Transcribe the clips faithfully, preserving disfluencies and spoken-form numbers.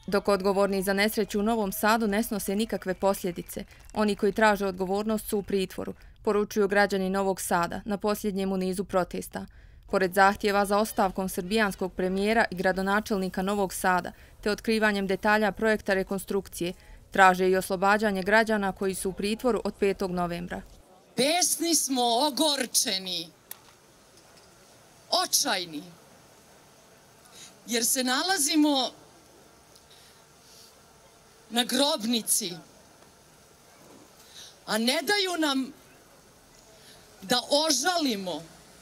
Dok odgovorni za nesreću u Novom Sadu ne snose nikakve posljedice, oni koji traže odgovornost su u pritvoru, poručuju građani Novog Sada na posljednjem u nizu protesta. Pored zahtjeva za ostavkom srbijanskog premijera i gradonačelnika Novog Sada te otkrivanjem detalja projekta rekonstrukcije, traže i oslobađanje građana koji su u pritvoru od petog novembra. Besni smo, ogorčeni, očajni, jer se nalazimo na grobnici, a ne daju nam da ožalimo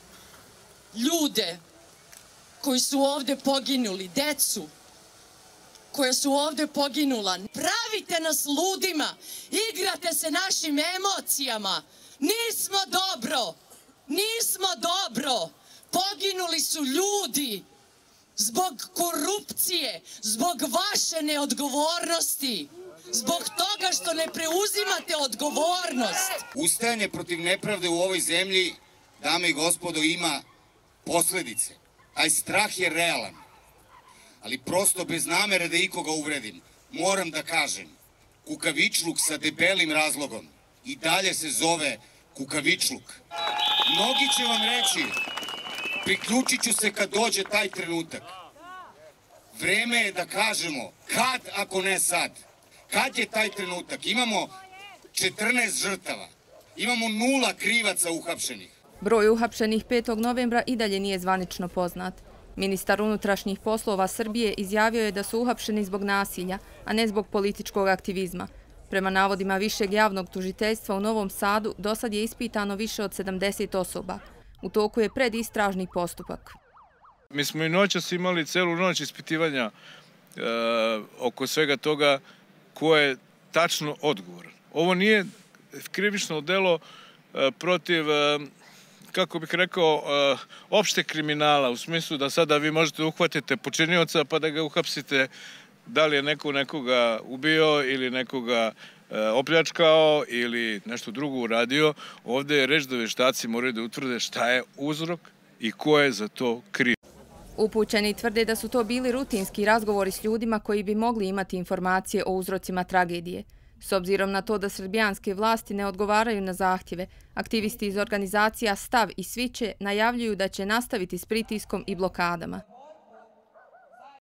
ljude koji su ovdje poginuli, decu koja su ovdje poginula. Pravite nas ludima, igrate se našim emocijama. Nismo dobro, nismo dobro. Poginuli su ljudi zbog korupcije, zbog vaše neodgovornosti, zbog toga što ne preuzimate odgovornost. Ustajanje protiv nepravde u ovoj zemlji, dame i gospodo, ima posljedice. Taj strah je realan, ali prosto bez namere da ikoga uvredim, moram da kažem, kukavičluk sa debelim razlogom i dalje se zove kukavičluk. Mnogi će vam reći, priključit ću se kad dođe taj trenutak. Vreme je da kažemo, kad ako ne sad, kad je taj trenutak? Imamo četrnaest žrtava, imamo nula krivaca uhapšenih. Broj uhapšenih petog novembra i dalje nije zvanično poznat. Ministar unutrašnjih poslova Srbije izjavio je da su uhapšeni zbog nasilja, a ne zbog političkog aktivizma. Prema navodima Višeg javnog tužiteljstva u Novom Sadu, dosad je ispitano više od sedamdeset osoba. U toku je predistražni postupak. Mi smo i noćas imali celu noć ispitivanja e, oko svega toga ko je tačno odgovoran. Ovo nije krivično delo e, protiv, e, kako bih rekao, e, opšte kriminala, u smislu da sada vi možete uhvatiti počinioca pa da ga uhapsite da li je neko nekoga ubio ili nekoga e, opljačkao ili nešto drugo uradio. Ovdje je reč da veštaci moraju da utvrde šta je uzrok i ko je za to kriv. Upućeni tvrde da su to bili rutinski razgovori s ljudima koji bi mogli imati informacije o uzrocima tragedije. S obzirom na to da srbijanske vlasti ne odgovaraju na zahtjeve, aktivisti iz organizacija Stav i Sviće najavljuju da će nastaviti s pritiskom i blokadama.